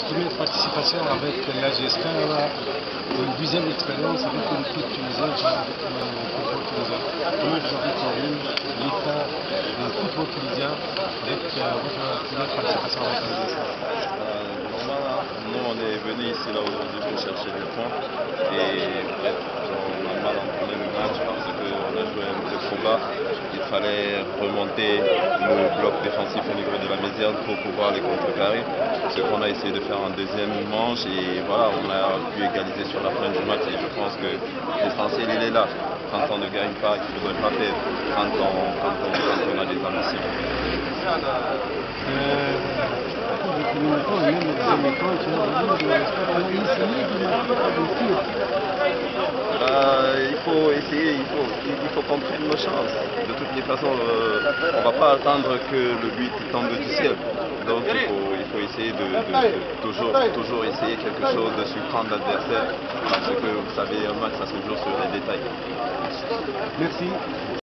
première participation avec l'AGSK, une deuxième expérience avec une équipe tunisienne, football tunisien. Comment vous avez connu l'état du football tunisien avec votre première participation avec l'AGSK? Nous, on est venu ici là aujourd'hui pour chercher des points et bref, on a mal entamé le match parce qu'on a joué un peu trop bas. Il fallait remonter le bloc défensif au niveau de la médiane pour pouvoir les contrecarrer. Ce qu'on a essayé de faire en deuxième manche et voilà, on a pu égaliser sur la fin du match et je pense que l'essentiel il est là. Quand on ne gagne pas, il ne faudrait pas perdre quand on a des ambitions. Il faut essayer, il faut qu'on prenne nos chances. De toutes les façons, on ne va pas attendre que le but tombe du ciel. Donc il faut essayer de toujours essayer quelque chose, de surprendre l'adversaire. Parce que vous savez, un match, ça se joue sur les détails. Merci.